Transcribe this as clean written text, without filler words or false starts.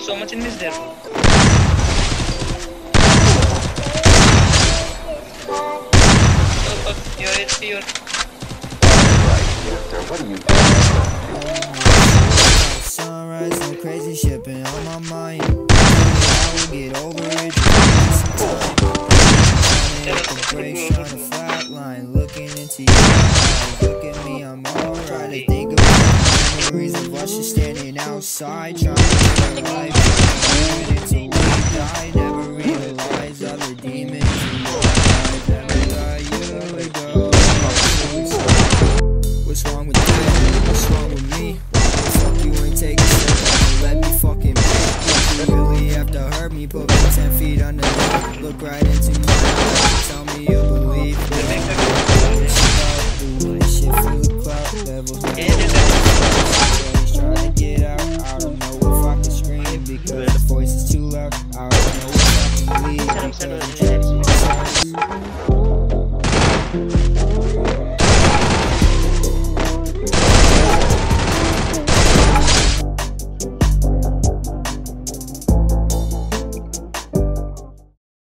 so much enemies there. Oh fuck, you're HP, you're... What are you doing? Sunrise, no crazy shit been on my mind. I will get over it. Trying to flatline, looking into your eyes. Look at me, I'm alright. I think about the memories of us just standing outside, trying to live our life. Until we die, never realize all the demons in your eyes. Never let you go. What's wrong with you? What's wrong with me? Fuck you ain't taking shit, let me fucking be. You really have to hurt me, put me 10 feet underneath. Look right into my eyes, tell me you believe. Shit full of clout, levels trying to get out. I don't know if I can scream because the voice is too loud. I don't know if I can leave because I'm trying to